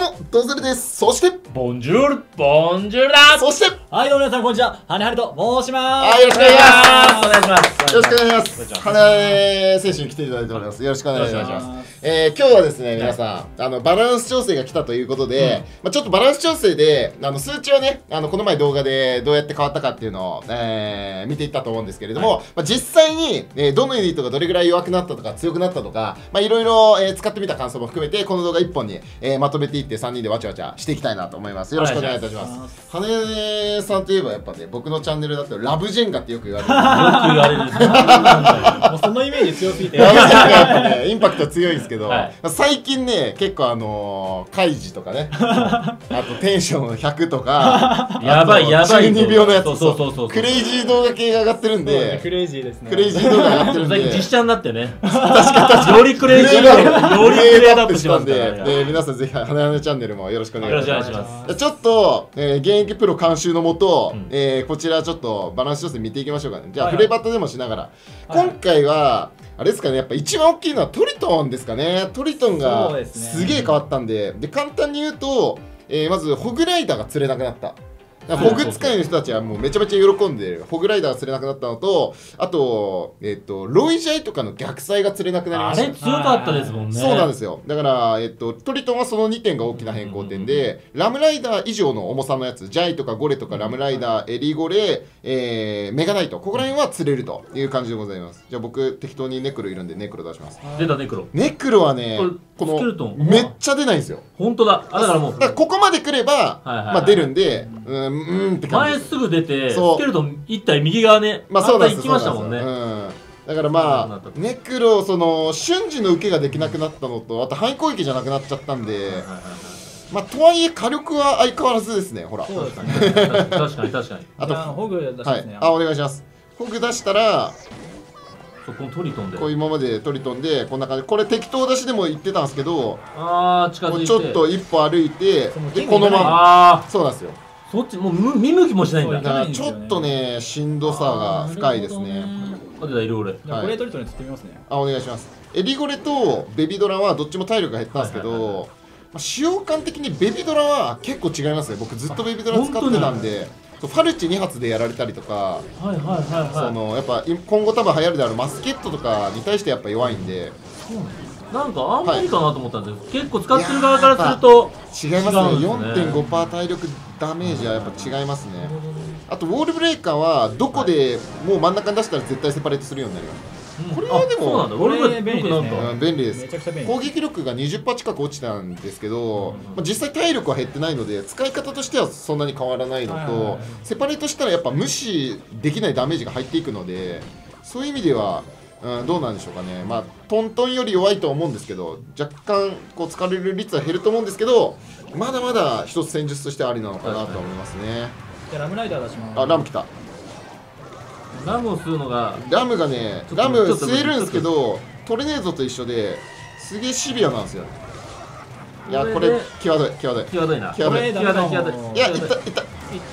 も、ドズルです。そして、 ボンジュール、ボンジュールだ。 そして、 はい、どうも皆さん、こんにちは。はねはねと申します。 はい、よろしくお願いします。 お願いします。 よろしくお願いします。花選手に来ていただいております。よろしくお願いします。今日はですね、皆さん、バランス調整が来たということで、ちょっとバランス調整で、数値をね、この前動画でどうやって変わったかっていうのを、見ていったと思うんですけれども、実際に、どのユニットがどれぐらい弱くなったとか強くなったとか、いろいろ使ってみた感想も含めて、この動画1本に、まとめていって3人でわちゃわちゃしていきたいなと思います。よろしくお願いいたします。羽さんといえばやっぱね、僕のチャンネルだとラブジェンガってよく言われる。よく言われる。 もうそのイメージ強すぎて。 ラブジェンガやっぱね、インパクト強いんですけど、最近ね、結構カイジとかね、あとテンション100とか、 やばいやばい。 12秒のやつ、 そうクレイジー動画系が上がってるんで、 クレイジーですね。 クレイジー動画上がってるんで、 最近実写になってね。 確かによりクレイジーがよりクレードアップしますんで、皆さんぜひ、はねはねチャンネルもよろしくお願いします。 よろしくお願いします。 ちょっと、現役プロ監修のもと、こちらちょっとバランス調整見ていきましょうかね。じゃあ、フレバットでもしながら。今回は、あれですかね、やっぱ一番大きいのはトリトンですかね。トリトンがすげえ変わったんで、簡単に言うと、まず、ホグライダーが釣れなくなった。ホグ使いの人たちはもうめちゃめちゃ喜んで、ホグライダーが釣れなくなったのと、あと、ロイジャイとかの逆サイが釣れなくなりました。 あれ強かったですもんね。 そうなんですよ。だから、トリトンはその2点が大きな変更点で、ラムライダー以上の重さのやつ、ジャイとかゴレとかラムライダー、エリゴレ、メガナイト、ここら辺は釣れるという感じでございます。じゃあ僕、適当にネクロいるんでネクロ出します。 出たネクロ。 ネクロはね、このめっちゃ出ないんですよ。 本当だ。だからもう。 ここまで来れば、出るんで、って感じ。 前すぐ出て、スケルトン1体右側ね、 そうなんです。 行きましたもんね。 だからネクロ、瞬時の受けができなくなったのと、あと範囲攻撃じゃなくなっちゃったんで、とはいえ火力は相変わらずですね、ほら。 そうですね。確かに確かに。 あと、ホグ出しますね。 お願いします。ホグ出したら、 このトリトンでこう今までトリトンでこんな感じ、これ適当出しでも言ってたんですけど、 近づいてちょっと一歩歩いて、でこのまま、そうなんですよ。 そっちもう見向きもしないんだ。 だからちょっとね、しんどさが深いですね。 あとでいろいろ。 これトリトンに釣ってみますね。 お願いします。エリゴレとベビドラはどっちも体力が減ったんですけど、使用感的にベビドラは結構違いますね。僕ずっとベビドラ使ってたんで。ファルチ2発でやられたりとか、やっぱ今後多分流行るであるマスケットとかに対してやっぱ弱いんで、 なんかあんまりかなと思ったんですけど、結構使ってる側からすると違いますね。4.5% 体力ダメージはやっぱ違いますね。あとウォールブレイカーはどこでもう真ん中に出したら絶対セパレートするようになります。これはでも便利です。攻撃力が 20% 近く落ちたんですけど、実際体力は減ってないので使い方としてはそんなに変わらないのと、セパレートしたらやっぱ無視できないダメージが入っていくので、そういう意味ではどうなんでしょうかね。トントンより弱いとは思うんですけど、若干こう使われる率は減ると思うんですけど、まだまだ一つ戦術としてはありなのかなと思いますね。 じゃあラムライダー出します。 ラム来た。 ラムを吸うのが、 ラムがね、ラム吸えるんですけど、トルネードと一緒ですげえシビアなんですよ。いや、これ際どいな。 際どい。いや、いった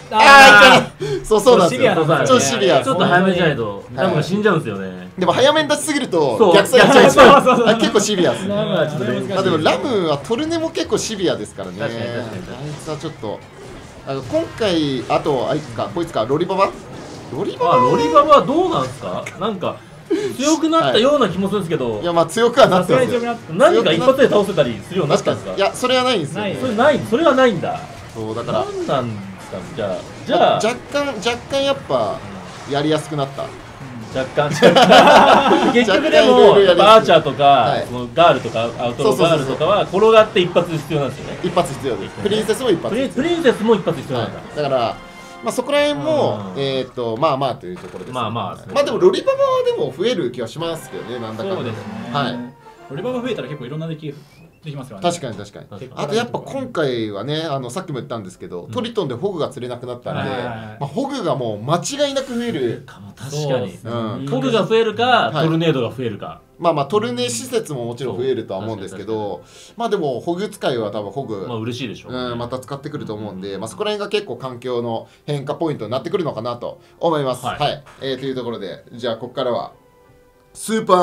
そうなんですよ。ちょっとシビア。 ちょっと早めじゃないとラムが死んじゃうんですよね。 でも早めに出しすぎると逆サイやっちゃいそう。結構シビアですね。でもラムはトルネも結構シビアですからね。あいつはちょっと今回あとこいつかロリババロリババはどうなんですか。なんか強くなったような気もするんですけど、 いや強くはなってますよ。 何か一発で倒せたりするようになったんですか。 いやそれはないんですよ。 それはないんだ。 そうだから何なんですか。じゃあ若干やっぱやりやすくなった。 若干結局でもアーチャーとかガールとかアウトロガールとかは転がって一発必要なんですよね。 一発必要です。プリンセスも一発。 プリンセスも一発必要なんだ。 だからそこら辺もまあというところです。 まあでもロリババはでも増える気はしますけどね、なんだかんだ。 そうですね。はい。ロリババ増えたら結構いろんなできますからね。 確かに。あとやっぱ今回はね、さっきも言ったんですけど、トリトンでホグが釣れなくなったんで、ホグがもう間違いなく増える。 確かに。ホグが増えるか、トルネードが増えるか。 トルネ施設ももちろん増えるとは思うんですけど、でもホグ使いは多分ホグ嬉しいでしょう。 また使ってくると思うんで、そこら辺が結構環境の変化ポイントになってくるのかなと思います。はい。というところで、じゃあここからはスーパー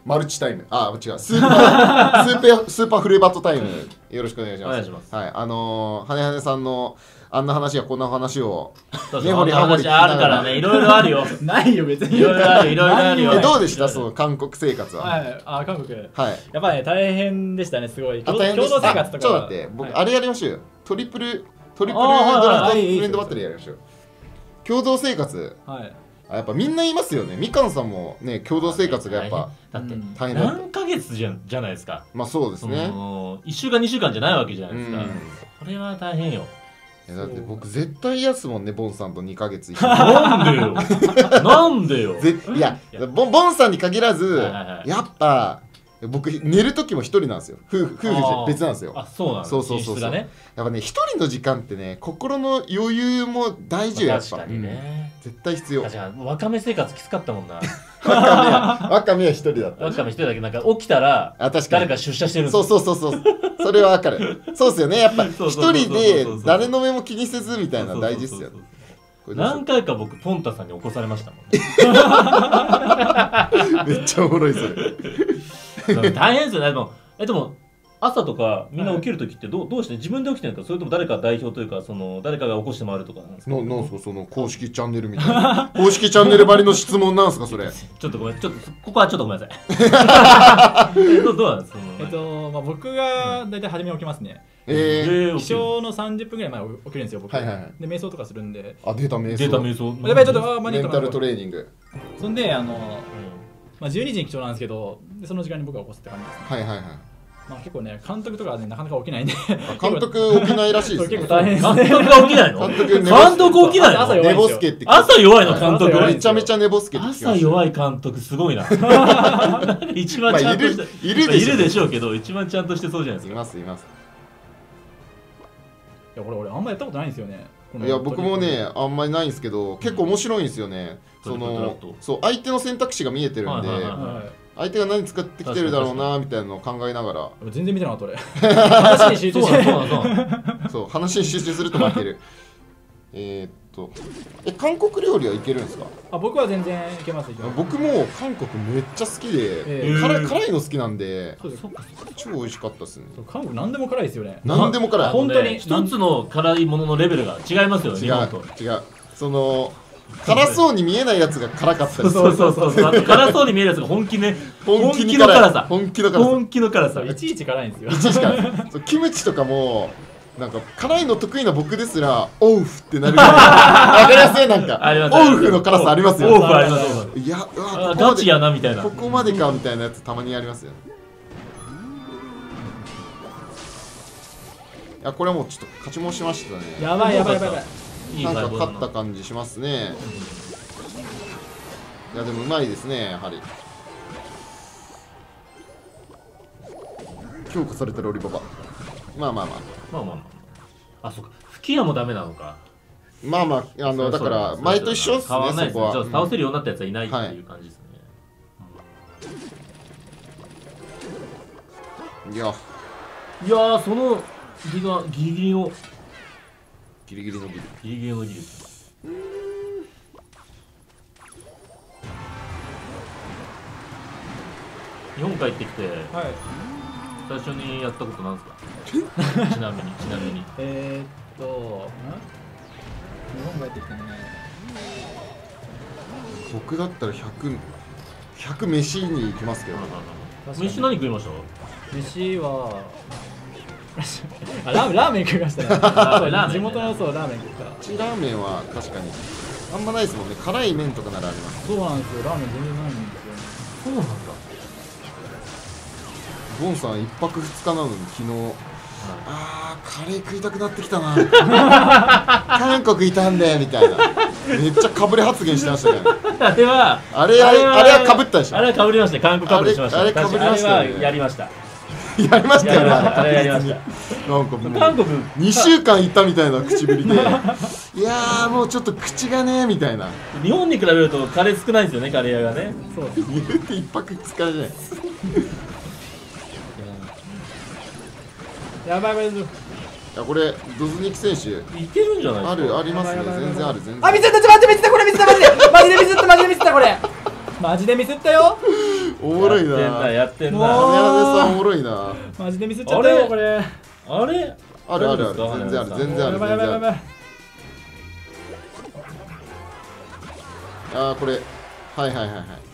マルチタイム、あ、違う、スーパーフルバットタイム、よろしくお願いします。 お願いします。 はい、はねはねさんのあんな話やこんな話を根掘り葉掘りあるからね、いろいろあるよ。 ないよ別に。 いろいろある、いろいろあるよ。 どうでしたその韓国生活は？ はい、あ、韓国。 はい。 やっぱりね大変でしたね、すごい。 共同生活とか。ちょっと待って、僕あれやりましょうよ。トリプルドラフトフレンドバトルやりましょう。共同生活。はい。やっぱみんな言いますよね。みかんさんもね、共同生活がやっぱだって大変だった。何ヶ月じゃないですか。 まあそうですね。 1週間2週間じゃないわけじゃないですか。これは大変よ。 だって僕絶対嫌っすもんね、ボンさんと2ヶ月なんでよなんでよいや、ボンさんに限らず、やっぱ僕寝る時も一人なんですよ。夫婦別なんですよ。 あ、そうなんです。 そうやっぱね、一人の時間ってね、心の余裕も大事よ、やっぱ。 確かにね。 絶対必要。 確かにわかめ生活きつかったもんな。 わかめは一人だった。 わかめ一人だけなんか起きたら誰か出社してるんですよ。そうそれはわかる。そうですよね。やっぱ一人で誰の目も気にせずみたいな大事っすよね。 何回か僕ポンタさんに起こされましたもん。めっちゃおもろいそれ。 大変ですよね。でも朝とかみんな起きるときってどうして自分で起きてるんですか、それとも誰か代表というか誰かが起こして回るとかなんですか？ なんですかその公式チャンネルみたいな公式チャンネルばりの質問なんですかそれ？ ちょっとごめん、ここはちょっとごめんなさい。どうなんですか？ 僕が大体初め起きますね。起床の30分ぐらい前起きるんですよ僕。で瞑想とかするんで。 あ、出た瞑想。やばい、ちょっとメンタルトレーニング。 そんで12時に起床なんですけど、その時間に僕が起こすって感じですね。まあ結構ね、監督とかはね、なかなか起きないんで。 監督起きないらしいですね。 結構大変ですね。監督が起きないの？監督起きないの？ 寝ぼすけって。 朝弱いの監督。 めちゃめちゃ寝ぼすけって聞きました。 朝弱い監督すごいな。一番ちゃんとして、いるでしょうけど、一番ちゃんとしてそうじゃないですか。 います。 いや、これ俺あんまやったことないんですよね。 いや、僕もね、あんまりないんですけど、結構面白いんですよね。相手の選択肢が見えてるんで。相手が何使ってきてるだろうなみたいなのを考えながら。 全然見てなかった俺。話に集中してそう話に集中すると負ける。韓国料理はいけるんですか？ 僕は全然いけます。 僕も韓国めっちゃ好きで、辛いの好きなんで超美味しかったですね。 韓国何でも辛いですよね。 何でも辛い。 本当に一つの辛いもののレベルが違いますよね。 違う。辛そうに見えないやつが辛かったりする。そう辛そうに見えるやつが本気の辛さ。本気の辛さ。 いちいち辛いんですよ。 いちいち辛い。キムチとかもなんか辛いの得意な僕ですらオウフってなるぐらい。わかりやすいなんかオウフの辛さありますよ。 オウフあります。 いや、 ガチやなみたいな。 ここまでかみたいなやつたまにありますよ。いや、これはもうちょっと勝ちもしましたね。 やばい。 なんか勝った感じしますね。いやでもうまいですね、やはり。強化されたロリババ。まあ。 あ、そうか。吹き矢もダメなのか。 だから前と一緒ですね、そこは。 倒せるようになったやつはいないっていう感じですね。いやそのギリギリの技術。日本帰ってきて、最初にやったことなんですか？ちなみに。 日本帰ってきてね。 僕だったら100飯に行きますけど。 飯何食いました？ 飯はラーメン食いましたね。地元のラーメン食った。 ラーメンは確かにあんまないですもんね。辛い麺とかならあります。 そうなんですよ。ラーメン全然ないんですよね。 そうなんだ。 ボンさん1泊2日なのに昨日、カレー食いたくなってきたな。韓国いたんでみたいな。めっちゃかぶれ発言してましたね。あれはかぶったでしょ。 あれはかぶりました。韓国かぶりしました。 あれかぶりましたね。 やりました。 やりましたよね。 あれやりました。 なんかもう2週間いたみたいな口ぶりで、いやーもうちょっと口がねみたいな。 日本に比べるとカレー少ないんですよね、カレー屋がね。 そう言うて1泊2日じゃない。 やばい。 いや、これドズニキ選手いけるんじゃないですか？ ありますね。全然ある。 あ、ミスったこれミスったマジでミスったこれ。マジでミスったよ。 おもろいな。 やってんな。 羽根さんおもろいな。 マジでミスっちゃったよこれ。 あれあるあるある、全然ある全然ある。ああこれはいはいはいはい。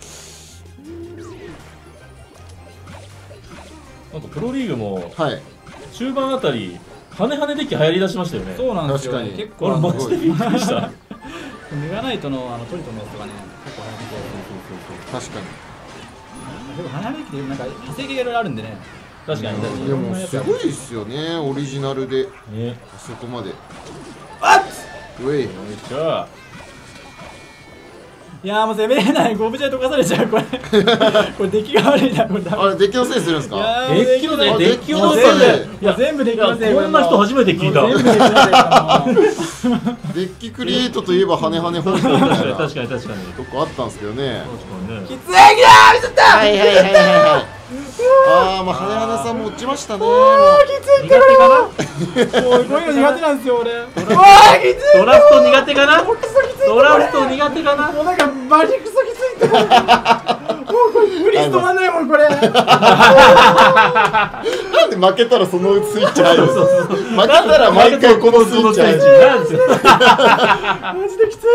なんかプロリーグもはい中盤あたり羽デッキ流行りだしましたよね。 そうなんですよ。結構マジでびっくりした。 メガナイトのトリトのやつとかね結構流行ってて。 確かに。 でも羽デッキでなんか派生系がいろいろあるんでね。 確かに。 でもすごいですよね、オリジナルであそこまで。 あっウェイ。 よいしょ。 いやーもう攻めれない。ゴブジャイ溶かされちゃうこれ。これ出来が悪いなこれ。 あれデッキのせいするんですか？ デッキのせい。デッキのせい。 いや全部デッキのせい。 こんな人初めて聞いた。 デッキクリエイトといえば羽本体みたいな。 確かに確かに。 とこあったんですけどね。 きついぎだーミスった。 はいはいはいはいはい。ああまあ羽さんも落ちましたね。 きついってこれは。もうこういうの苦手なんですよ俺。きつい。 ドラフト苦手かな？ドラフト苦手かな？ もうなんかバリクソきついってこれ。もうこれフリーズ止まんないもんこれ。なんで負けたらそのスイッチ入る。負けたら毎回このスイッチ入る。 マジできつい。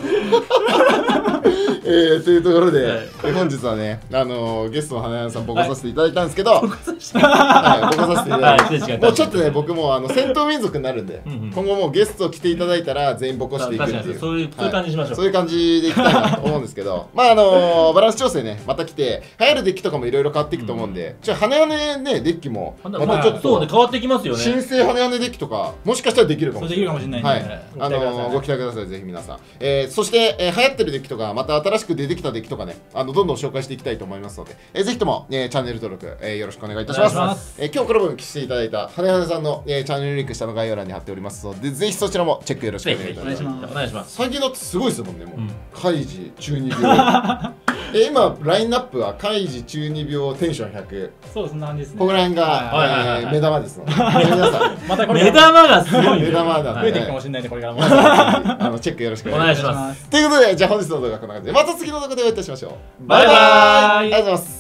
というところで、本日はね、ゲストの花屋さんボコさせていただいたんですけど、ボコさせていただいて、もうちょっとね、僕も戦闘民族になるんで、今後もうゲスト来ていただいたら全員ボコしていくっていう、 そういう感じしましょう。 そういう感じでいきたいなと思うんですけど、まあバランス調整ね、また来て、流行るデッキとかもいろいろ変わっていくと思うんで、羽ね、デッキも、またちょっと変わってきますよね。 新生羽デッキとか、もしかしたらできるかもしれない。 はい、 ご期待ください、ぜひ皆さん。そして、流行ってるデッキとか、また新しく出てきたデッキとかね、どんどん紹介していきたいと思いますので、ぜひとも、チャンネル登録、よろしくお願いいたします。今日コラボにしていただいた羽さんの、チャンネルリンク下の概要欄に貼っておりますので、ぜひそちらもチェックよろしくお願いいたします。 お願いします。 最近だってすごいですもんね、もう。カイジ中二病。今、ラインナップはカイジ中二病テンション100。 そう、そんな感じですね。 ここら辺が目玉ですので、皆さん。 目玉がすごい。 目玉だ。 増えていくかもしれないんで、これからも。 チェックよろしくお願いします。 ということで、じゃあ本日の動画はこんな感じで、また次の動画でお会いいたしましょう。 バイバーイ。 ありがとうございます。